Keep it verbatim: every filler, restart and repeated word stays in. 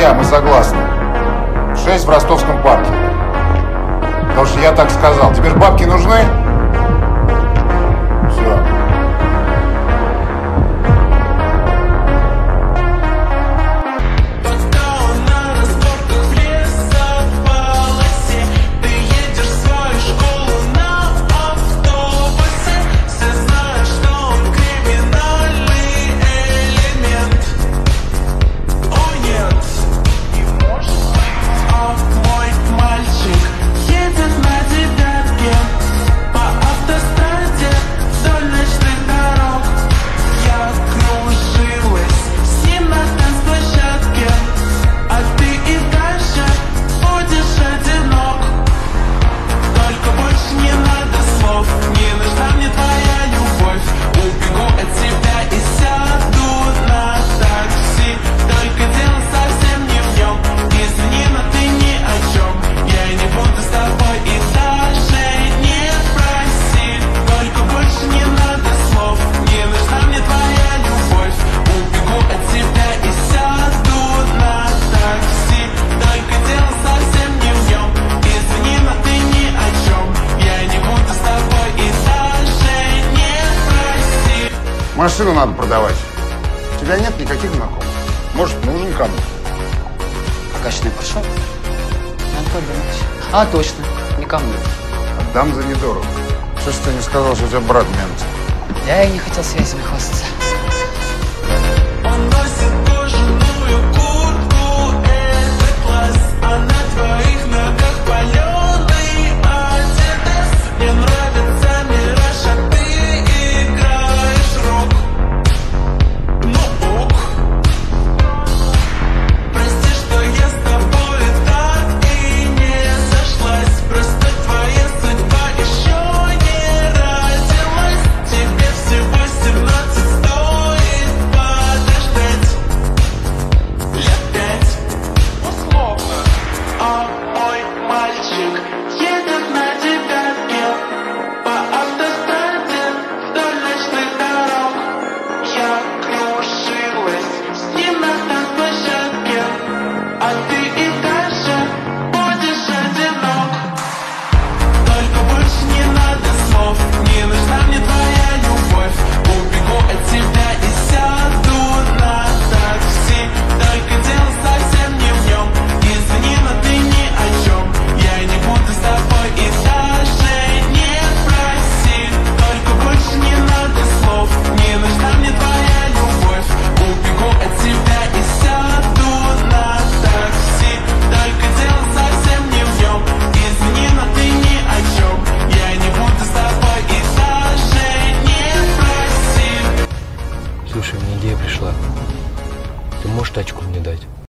я, мы согласны. Шесть в Ростовском парке. Потому что я так сказал. Теперь бабки нужны? Все. Машину надо продавать. У тебя нет никаких знакомых. Может, нужен кому? Прокачанный пошел? Надо подумать. А, точно, никому. Отдам за недорого. Что ж ты не сказал, что у тебя брат мент? Я и не хотел связями хвастаться. Он носит кожаную куртку, это класс, а на твоих ногах паленый Адидас. Мне нравится мираж, а ты играешь рок. Ну ок. Прости, что я с тобой так и не сошлась. Просто твоя судьба еще не родилась. Тебе всего семнадцать, стоит подождать лет пять, условно. А мой мальчик едет на девятке по автостраде вдоль ночных дорог. Я кружилась с ним на танцплощадке, а ты и дальше будешь одинок. Только больше не надо слов, не нужна мне твоя любовь. Убегу от тебя и сяду на такси. Только дело совсем не в нем. Извини, но ты ни о чем. Я не буду с тобой и даже не проси. Только больше не надо слов, не нужна мне твоя любовь. Убегу от тебя и сяду на такси. Только дело совсем не в нем. Извини, но ты ни о чем. Я не буду с тобой и даже не проси. Слушай, мне идея пришла. Ты можешь тачку мне дать?